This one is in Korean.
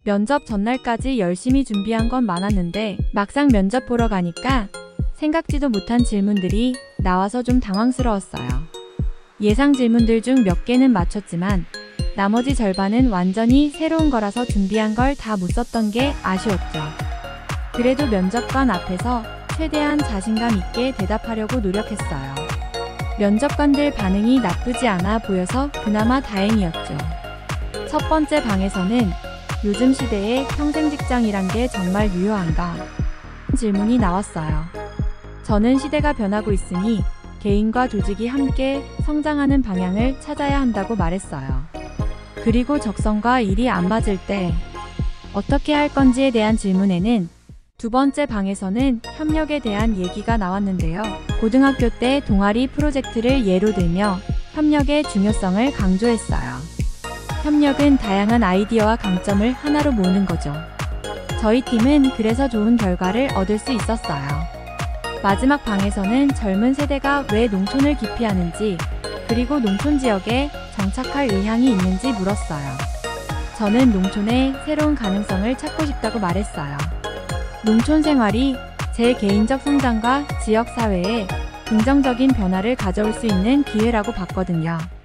면접 전날까지 열심히 준비한 건 많았는데 막상 면접 보러 가니까 생각지도 못한 질문들이 나와서 좀 당황스러웠어요. 예상 질문들 중 몇 개는 맞췄지만 나머지 절반은 완전히 새로운 거라서 준비한 걸 다 못 썼던 게 아쉬웠죠. 그래도 면접관 앞에서 최대한 자신감 있게 대답하려고 노력했어요. 면접관들 반응이 나쁘지 않아 보여서 그나마 다행이었죠. 첫 번째 방에서는 요즘 시대에 평생 직장이란 게 정말 유효한가? 질문이 나왔어요. 저는 시대가 변하고 있으니 개인과 조직이 함께 성장하는 방향을 찾아야 한다고 말했어요. 그리고 적성과 일이 안 맞을 때 어떻게 할 건지에 대한 질문에는 두 번째 방에서는 협력에 대한 얘기가 나왔는데요. 고등학교 때 동아리 프로젝트를 예로 들며 협력의 중요성을 강조했어요. 협력은 다양한 아이디어와 강점을 하나로 모으는 거죠. 저희 팀은 그래서 좋은 결과를 얻을 수 있었어요. 마지막 방에서는 젊은 세대가 왜 농촌을 기피하는지, 그리고 농촌 지역에 정착할 의향이 있는지 물었어요. 저는 농촌의 새로운 가능성을 찾고 싶다고 말했어요. 농촌 생활이 제 개인적 성장과 지역 사회에 긍정적인 변화를 가져올 수 있는 기회라고 봤거든요.